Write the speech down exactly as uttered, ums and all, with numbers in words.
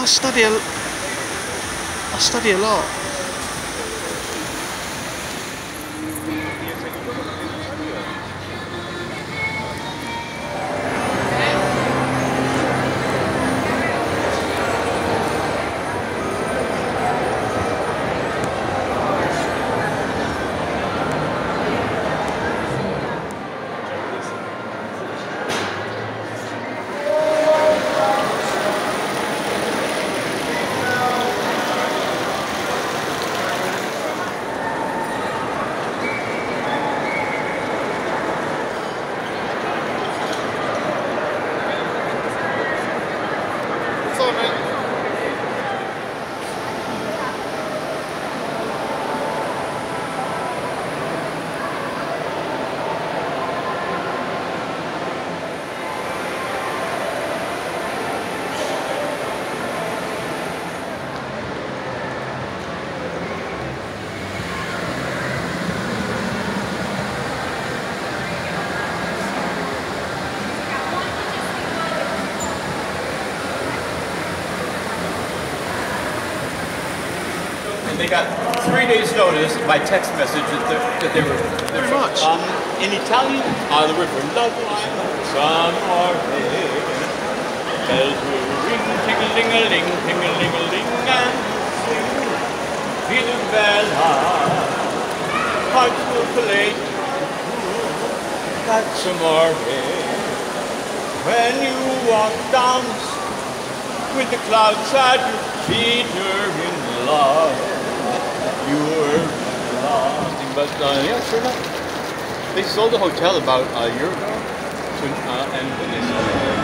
I study a, I study a lot. And they got three days' notice by text message that, that they were Very much. Um, in Italian, uh, the river Love Line, San Martin, bells will ring, ting-a-ling-a-ling, ting-a-ling-a-ling, and sing, Villa Bella, hearts will play, that's amore. When you walk down the street with the clouds at your feet, you're in love. You were lost, but uh, yeah, sure enough. They sold the hotel about a year ago, to, uh, and they